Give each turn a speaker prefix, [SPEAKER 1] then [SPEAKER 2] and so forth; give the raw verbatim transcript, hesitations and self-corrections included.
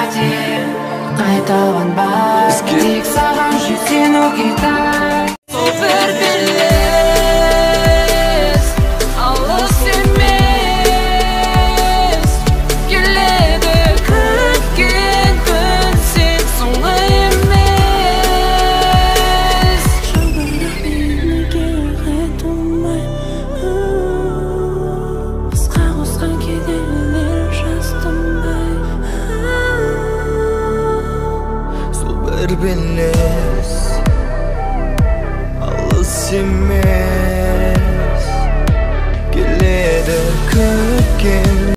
[SPEAKER 1] дейін қайталанбай, тек саған сүйсінуге дай. Сол бір белес, алыс емес, келеді күткен күн сен соңғы емес. Жолбарақ меніге қайтылмай, қысқа қосқан кедергілер жастынбай.
[SPEAKER 2] Сол бір белес